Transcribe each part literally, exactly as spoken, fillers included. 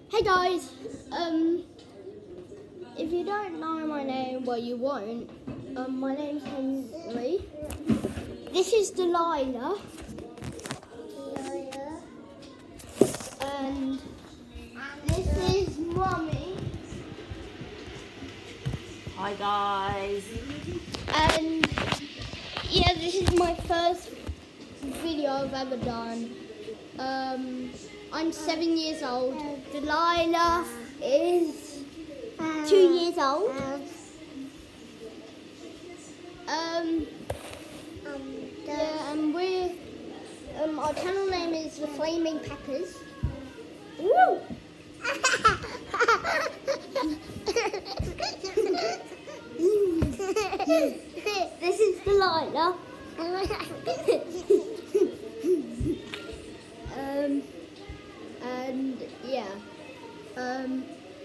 Hey guys, um, if you don't know my name, well you won't, um, my name's Henry. This is Delilah. Delilah. And this is Mummy. Hi guys. And yeah, this is my first video I've ever done. Um, I'm seven years old. Delilah is two years old. Um, yeah, and we're um, our channel name is The Flaming Peppers. Woo! This is Delilah. um, and yeah, um,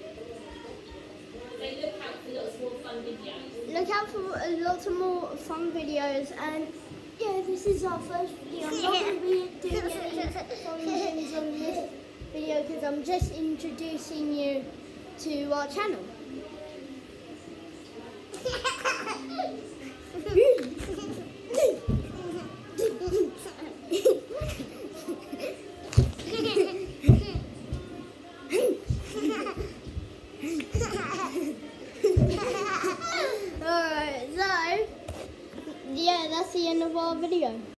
Look out for lots more fun videos. look out for uh, lots of more fun videos. And yeah, this is our first video. I'm not going to be doing any fun things on this video because I'm just introducing you to our channel. Alright, so yeah, that's the end of our video.